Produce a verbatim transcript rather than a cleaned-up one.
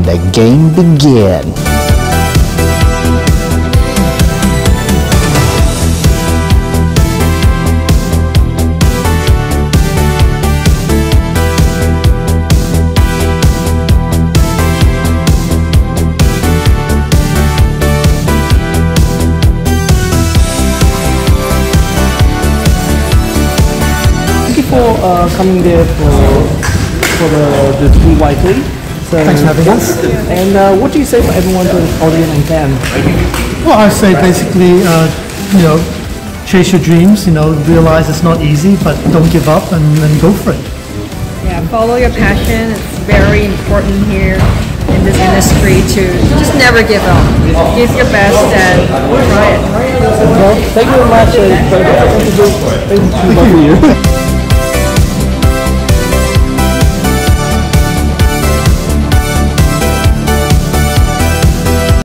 the game begin. For uh, coming there for for the, the P Y T. So, thanks for having us. And uh, what do you say for everyone to Orient and Cam? Well, I say basically, uh, you know, chase your dreams. You know, realize it's not easy, but don't give up and, and go for it. Yeah, follow your passion. It's very important here in this industry to just never give up. Give your best and try it. Well, thank you very much. Uh, thank you. Thank you.